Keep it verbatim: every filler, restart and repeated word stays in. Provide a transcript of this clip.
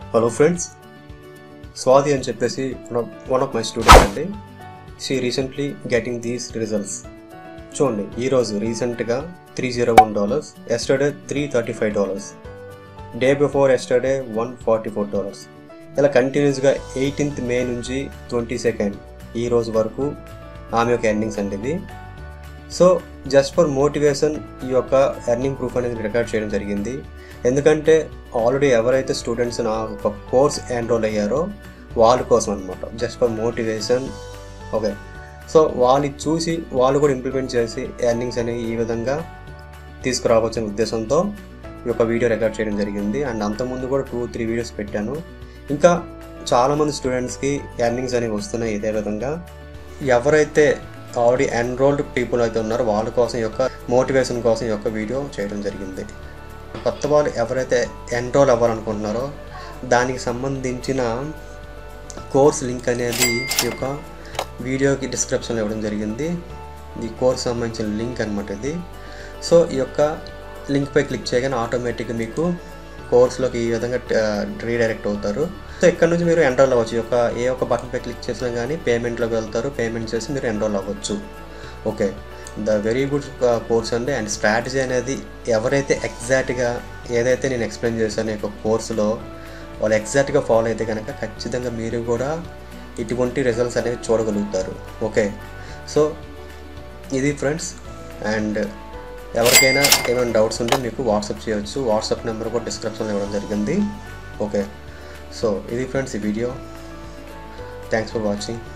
Hello friends, Swadhi and Cheppesi, one of my students and she recently getting these results. Chonde, ee roju recent ga three hundred one dollars, yesterday three hundred thirty-five dollars, day before yesterday one hundred forty-four dollars. ఇలా continuous గా eighteenth May నుంచి twenty-second ఈ రోజు వరకు ఆమె యొక్క earnings అండి ఇది. సో జస్ట్ ఫర్ మోటివేషన్ ఈ యొక్క ఎర్నింగ్ ప్రూఫ్ అనేది రికార్డ్ చేయడం జరిగింది. ఎందుకంటే ఆల్రెడీ ఎవరైతే స్టూడెంట్స్ నా ఒక కోర్స్ ఎన్రోల్ అయ్యారో వాళ్ళ కోసం అనమాట, just for motivation. Okay, so వాళ్ళు చూసి వాళ్ళు కూడా ఇంప్లిమెంట్ చేసి ఎర్నింగ్స్ అనేవి ఈ విధంగా తీసుకురావచ్చనే ఉద్దేశంతో ఈ యొక్క వీడియో రికార్డ్ చేయడం జరిగింది. అండ్ అంతకుముందు కూడా టూ త్రీ వీడియోస్ పెట్టాను. ఇంకా చాలామంది స్టూడెంట్స్కి ఎర్నింగ్స్ అనేవి వస్తున్నాయి ఇదే విధంగా. ఎవరైతే ఆల్రెడీ ఎన్రోల్డ్ పీపుల్ అయితే ఉన్నారో వాళ్ళ కోసం యొక్క మోటివేషన్ కోసం ఈ యొక్క వీడియో చేయడం జరిగింది. కొత్త వాళ్ళు ఎవరైతే ఎన్రోల్ అవ్వాలనుకుంటున్నారో దానికి సంబంధించిన కోర్స్ లింక్ అనేది ఈ యొక్క వీడియోకి డిస్క్రిప్షన్లో ఇవ్వడం జరిగింది. ఈ కోర్స్ సంబంధించిన లింక్ అనమాట ఇది. సో ఈ యొక్క లింక్పై క్లిక్ చేయగానే ఆటోమేటిక్గా మీకు కోర్సులోకి ఈ విధంగా రీడైరెక్ట్ అవుతారు. సో ఇక్కడ నుంచి మీరు ఎన్రోల్ అవ్వచ్చు. ఈ యొక్క ఏ ఒక్క బటన్పై క్లిక్ చేసినా కానీ పేమెంట్లోకి వెళ్తారు, పేమెంట్ చేసి మీరు ఎన్రోల్ అవ్వచ్చు. Okay, the very good course అండి. అండ్ స్ట్రాటజీ అనేది ఎవరైతే ఎగ్జాక్ట్గా ఏదైతే నేను ఎక్స్ప్లెయిన్ చేశాను ఈ యొక్క కోర్సులో వాళ్ళు ఎగ్జాక్ట్గా ఫాలో అయితే కనుక ఖచ్చితంగా మీరు కూడా ఇటువంటి రిజల్ట్స్ అనేవి చూడగలుగుతారు. ఓకే, సో ఇది ఫ్రెండ్స్. అండ్ ఎవరికైనా ఏమైనా డౌట్స్ ఉంటే మీకు వాట్సాప్ చేయవచ్చు. వాట్సాప్ నెంబర్ కూడా డిస్క్రిప్షన్లో ఇవ్వడం జరిగింది. ఓకే, సో ఇది ఫ్రెండ్స్ ఈ వీడియో. Thanks for watching.